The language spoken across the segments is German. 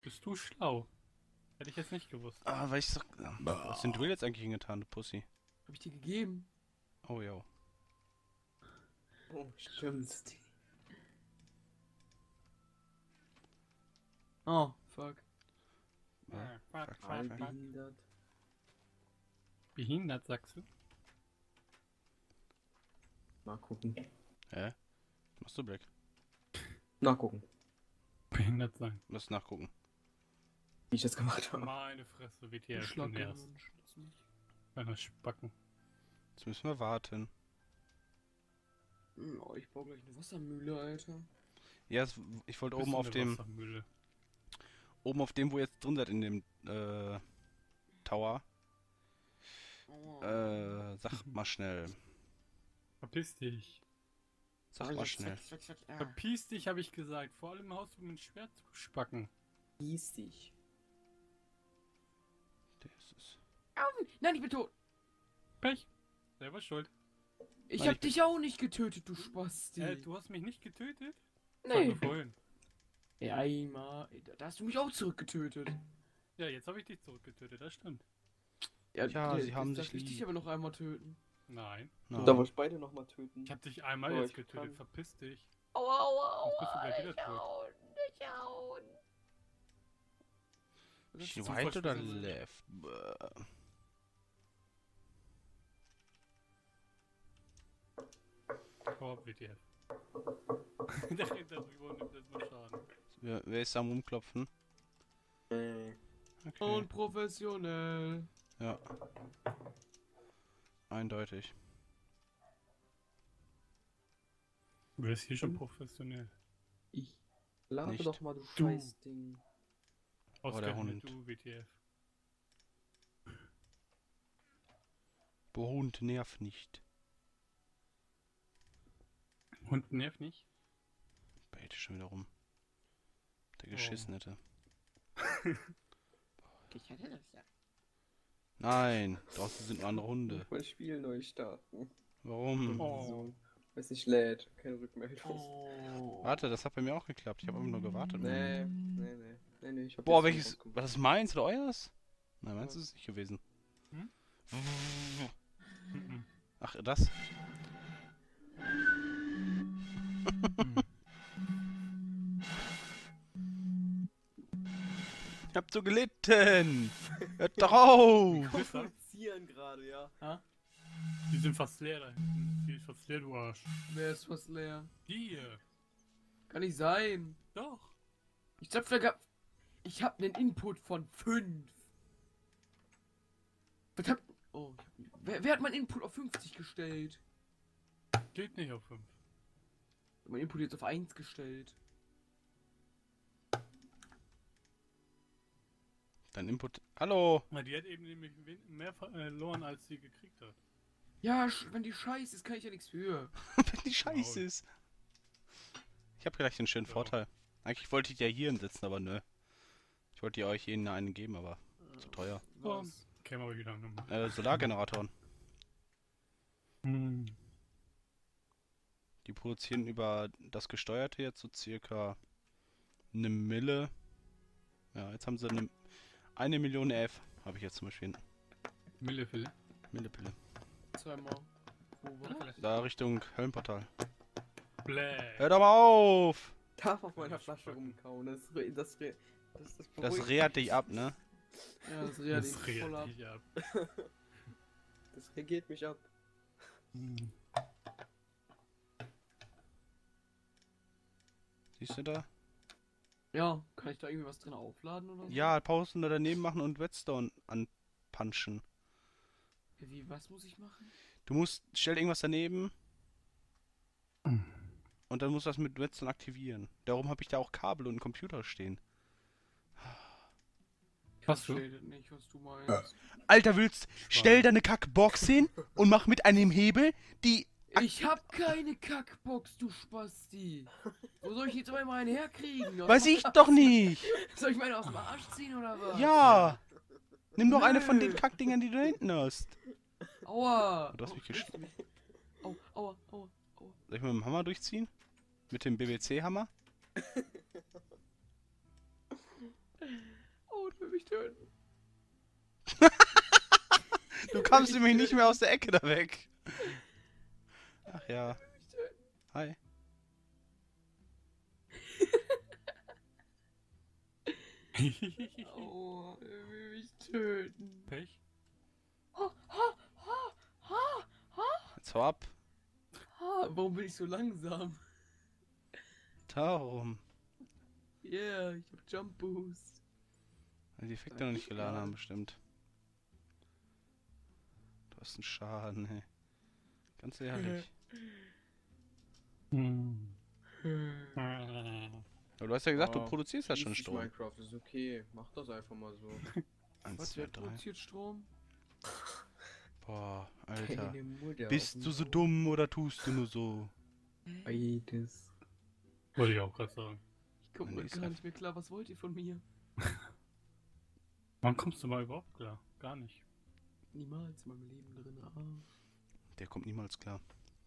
Bist du schlau? Hätte ich jetzt nicht gewusst. Ah, weil ich so... Was hast denn du jetzt eigentlich hingetan, du Pussy? Hab ich dir gegeben? Oh, ja. Oh, stimmt. Oh, fuck. Behindert. Behindert, sagst du? Mal gucken. Hä? Was machst du, Black? Nachgucken, Behindert sein. Lass nachgucken. wie ich das gemacht habe. Meine Fresse, WTF, du Schlag nervst. Kleiner Spacken. Jetzt müssen wir warten. Oh, ich baue gleich eine Wassermühle, Alter. Ja, ich wollte Bist oben du auf eine dem... Wassermühle? Oben auf dem, wo ihr jetzt drin seid, in dem Tower. Sag mal schnell. Verpiss dich. Sag mal schnell. Verpiss dich, habe ich gesagt. Vor allem haust du mit dem Schwert zu spacken. Hieß dich. Das ist... Nein, ich bin tot. Pech. Selber schuld. Ich Nein, hab dich auch nicht getötet, du Spasti. Du hast mich nicht getötet? Nee. Nur vorhin. Ey, einmal. Da hast du mich auch zurückgetötet. Ja, jetzt habe ich dich zurückgetötet, das stimmt. Ja, nee, sie haben jetzt sich darf ich dich lieb. aber noch einmal töten. Nein. Na, Da wollte ich beide nochmal töten. Ich habe dich einmal Oh, jetzt ich getötet. kann. Verpiss dich. Aua, aua, Sonst bist du aua, gleich wieder tot. nicht hauen. right oder left? Bäh. Oh, WTF. Der rennt darüber und nimmt erstmal Schaden. Wer ist am Rumklopfen? Nee. Okay. Und professionell. Ja. Eindeutig. Wer ist hier schon professionell? Ich. Lade Nicht. doch mal, du Du. Scheißding. Ausgerechnet Hund. du, WTF. Hund nerv nicht. Hund nervt nicht? Bete schon wieder rum. Der Oh. geschissen hätte. Ich hatte das ja. Nein, draußen sind nur andere Hunde. Mein Spiel neu starten. Warum? Oh. So. Weiß nicht, lädt. Keine Rückmeldung. Oh. Warte, das hat bei mir auch geklappt. Ich habe einfach nur gewartet. Nee, ich hab Boah, jetzt welches... rausgekommen. Was ist meins oder euers? Nein, meins ist es nicht gewesen. Hm? Mhm. Ach, das? Ich hab so gelitten! Hört drauf! Kommunizieren gerade, ja. Die sind fast leer da hinten. Die ist fast leer, du Arsch. Wer ist fast leer? Die hier. Kann nicht sein. Doch. Ich hab vergab. Ich hab einen Input von 5. Verdammt. Oh, wer hat meinen Input auf 50 gestellt? Geht nicht auf 5. Ich hab meinen Input jetzt auf 1 gestellt. Dein Input... Hallo! Na, die hat eben nämlich mehr verloren, als sie gekriegt hat. Ja, wenn die scheiße ist, kann ich ja nichts für. Wenn die scheiße ist. Ich hab gleich den schönen Ja. Vorteil. Eigentlich wollte ich ja hier hinsetzen, aber nö. Ich wollte euch jeden einen geben, aber zu teuer. Was? Käme aber wieder nochmal. Solargeneratoren. Hm. Die produzieren über das Gesteuerte jetzt so circa 1 Mille. Ja, jetzt haben sie eine Million F, habe ich jetzt zum Beispiel. Millefille. Millepille. Zweimal. Probe. Da Richtung Höllenportal. Bläh. Hör doch mal auf! Darf auf meiner Ja, Flasche Spacken. rumkauen. Das Das beruhigt rehrt mich. dich ab, ne? Ja, das reagiert Das voll ab. regt dich ab. Das reagiert mich ab. Hm. Siehst du da? Ja, kann ich da irgendwie was drin aufladen oder so? Ja, Pausen da daneben machen und Redstone anpunchen. Wie, was muss ich machen? Du musst, stell irgendwas daneben. Und dann musst du das mit Redstone aktivieren. Darum habe ich da auch Kabel und einen Computer stehen. Was du? Verstehe das nicht, was du meinst. Alter, stell deine Kackbox hin und mach mit einem Hebel die... Ich hab keine Kackbox, du Spasti. Wo soll ich jetzt aber mal einen herkriegen? Weiß ich doch nicht! Soll ich meine aus dem Arsch ziehen oder was? Ja! Nimm doch eine von Nö. den Kackdingern, die du da hinten hast. Aua. Du hast mich Oh, Aua, aua, aua, aua. Soll ich mit dem Hammer durchziehen? Mit dem BBC-Hammer? mich töten. Du kamst nämlich nicht mehr aus der Ecke da weg. Ach ja. Hi. Oh, er will mich töten. Pech? Jetzt hau ab. Warum bin ich so langsam? Darum. Yeah, ich hab Jump Boost. Weil die Effekte noch nicht geladen haben, bestimmt. Du hast einen Schaden, ey. Ganz ehrlich. Hm. Aber du hast ja gesagt, du Oh, produzierst ja schon Easy Strom. Minecraft ist okay. Mach das einfach mal so. 1, Was, 2, wer 3. produziert Strom? Boah, Alter. Deine Mutter Bist auf du dem so Bauch. dumm oder tust du nur so? Beides. Wollte ich auch gerade sagen. Ich komme Nee, mir ist gar einfach- nicht mehr klar, was wollt ihr von mir? Wann kommst du mal überhaupt klar? Gar nicht. Niemals in meinem Leben drin. Der kommt niemals klar.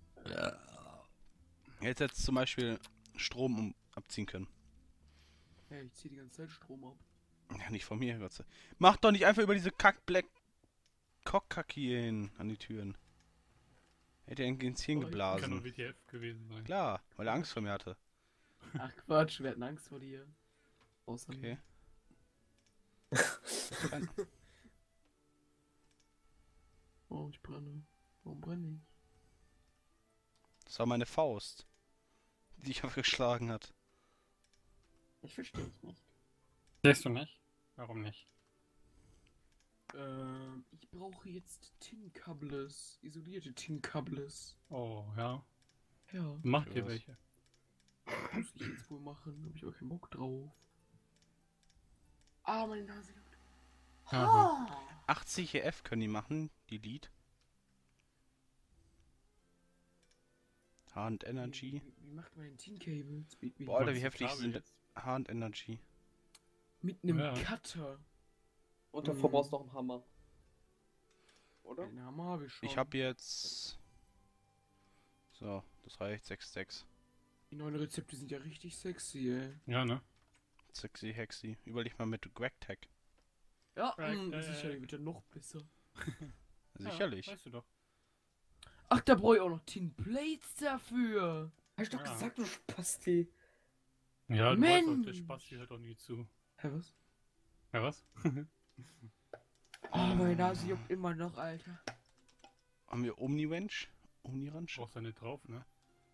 Jetzt zum Beispiel Strom abziehen können. Hey, ich zieh die ganze Zeit Strom ab. Ja, nicht von mir, Gott sei Dank. Mach doch nicht einfach über diese Kack-Black Cock-Kacki hin an die Türen. Hätte er ihn ins Hirn Oh, ich Kann nur geblasen. WTF gewesen sein. Klar, weil er Angst vor mir hatte. Ach Quatsch, wir hatten Angst vor dir. Außer Okay. mir. Oh, ich brenne. Warum brenne ich? Das war meine Faust, die dich aufgeschlagen hat. Ich verstehe es nicht. Siehst du nicht? Warum nicht? Ich brauche jetzt Tinkables. Isolierte Tinkables. Oh, ja. Ja, Mach dir Was? welche. muss ich jetzt wohl machen. Habe ich auch keinen Bock drauf. Ah, meine Nase juckt. Aha. 80 EF können die machen, die Lied. Hand Energy. Wie macht man den Tinkables? Boah, Alter, wie Wolltest du heftig Kabel sind jetzt? Hand Energy. Mit einem Ja. Cutter. Und davor brauchst du noch einen Hammer. Oder? Den Hammer habe ich schon. Ich habe jetzt... So, das reicht. 6,6. Die neuen Rezepte sind ja richtig sexy, ey. Ja, ne? Sexy Hexy. Überleg mal mit GregTech. Ja, Right, sicherlich wird er noch besser. Sicherlich. Ja, weißt du doch. Ach, da brauche ich auch noch Tin Plates dafür. Hab ich doch Ja. gesagt, du Spasti. Ja, du weißt auch, der Mensch. Spaß hier hört auch nie zu. Hä, was? Ja, was? Oh, meine Nase juckt immer noch, Alter. Haben wir Omni-Wrench? Omni-Wrench? Brauchst du nicht drauf, ne?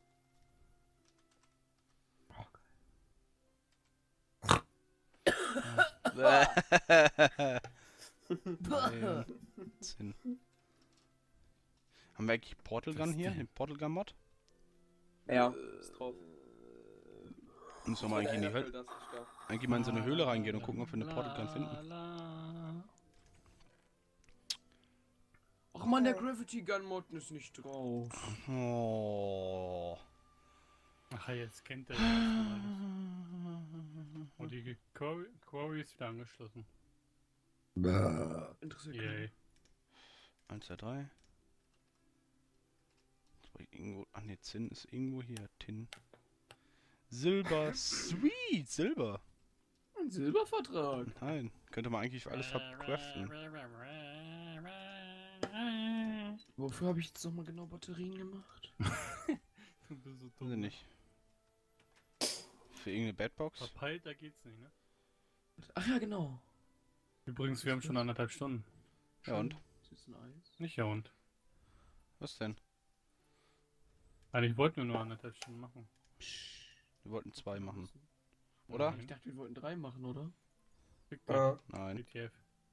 Sinn. Haben wir eigentlich Portal Gun hier? Den Portal Gun Mod? Ja, ist drauf. Müssen wir mal eigentlich in die Höhle, eigentlich mal in so eine Höhle reingehen und gucken, ob wir eine Portal Gun finden. Ach man, der Gravity Gun Mod ist nicht drauf. Oh. Ach, jetzt kennt er das alles. Und die Quarry ist wieder angeschlossen. Interessiert Yay. 1, 2, 3. Jetzt war ich irgendwo. Ach ne, Zinn ist irgendwo hier. Tin. Silber. Sweet! Silber! Ein Silbervertrag. Nein, könnte man eigentlich alles verkraften. Wofür habe ich jetzt nochmal genau Batterien gemacht? Du bist so Weiß dumm. ich nicht. Für irgendeine Badbox? Verpeilt, da geht's nicht, ne? Ach ja, genau. Übrigens, wir haben schon 1,5 Stunden. Ja und? Ist jetzt ein Eis? Nicht ja und. Was denn? Eigentlich wollten wir nur 1,5 Stunden machen. Wir wollten 2 machen. Oder? Ich dachte, wir wollten 3 machen, oder? Fick dich, Nein. WTF.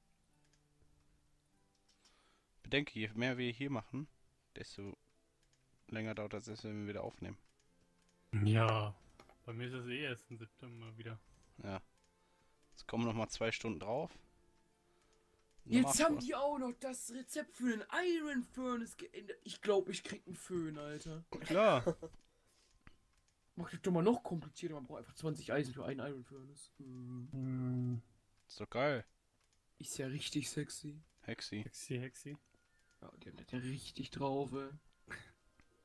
Bedenke, je mehr wir hier machen, desto länger dauert das, wenn wir wieder aufnehmen. Ja. Bei mir ist es eh erst im September wieder. Ja. Jetzt kommen noch mal 2 Stunden drauf. Und dann Jetzt machst haben du was. die auch noch das Rezept für den Iron Furnace geändert. Ich glaube, ich krieg einen Föhn, Alter. Klar. Mach das doch mal noch komplizierter. Man braucht einfach 20 Eisen für einen Iron Furnace. Ist doch geil. Ist ja richtig sexy. Hexi. Hexi. Ja, die haben das ja richtig drauf, ey.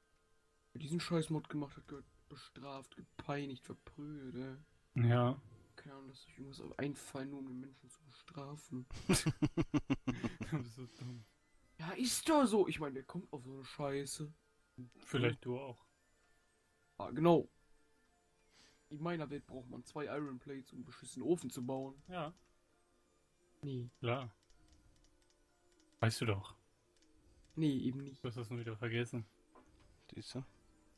Wer diesen Scheiß-Mod gemacht hat, gehört bestraft, gepeinigt, verprügelt, ey. Ja. keine Ahnung, dass euch irgendwas einfallen, nur um den Menschen zu bestrafen. Du bist so dumm. Ja, ist doch so. Ich meine, der kommt auf so eine Scheiße. Vielleicht du auch. Ah, genau. In meiner Welt braucht man 2 Iron Plates, um einen beschissenen Ofen zu bauen. Ja, Nee. klar. Weißt du doch. Nee, eben nicht. Du hast das nur wieder vergessen. Siehst du?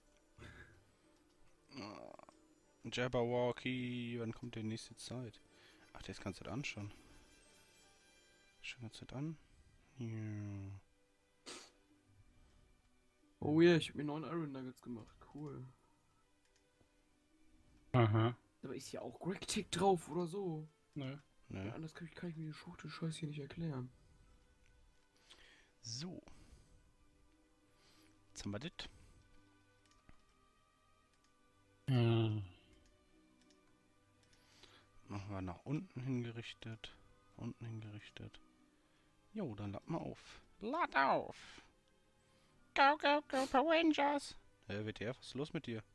Jabberwocky, wann kommt die nächste Zeit? Ach, das kannst du das anschauen. Schauen wir uns das an. Ja. Oh ja, ich hab mir 9 Iron Nuggets gemacht. Cool. Aha. Aber ist ja auch Greg Tick drauf oder so. Nö. Ne? Ja, anders kann ich mir die Schwuchtel-Scheiß hier nicht erklären. So. Jetzt haben wir das. Hm. Machen wir nach unten hingerichtet. Unten hingerichtet. Jo, dann lad mal auf. Lad auf! Go, go, go, Power Rangers! WTF, was ist los mit dir?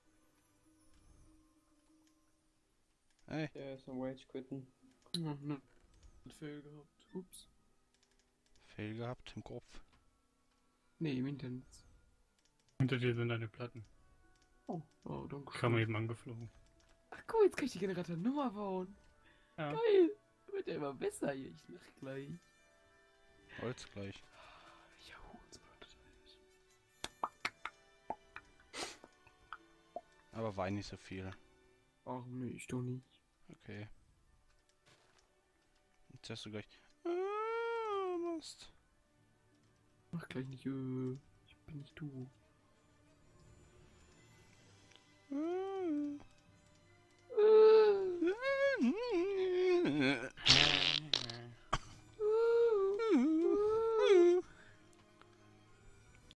Ey, Der ist am Rage quitten. Ja, ne. Hat Fail gehabt. Ups. Fail gehabt im Kopf. Nee, im Internet. Hinter dir sind deine Platten. Oh, danke Kam schön. eben angeflogen. Ach cool, jetzt kann ich die Generator Nummer bauen. Ja. Geil. Wird ja immer besser hier. Ich lach gleich. Holz gleich. Ja, Hurensohn. Aber wein nicht so viel. Ach nee, ich doch nicht. Okay. Jetzt hast du gleich. Mist. Mach gleich nicht, ich bin nicht du.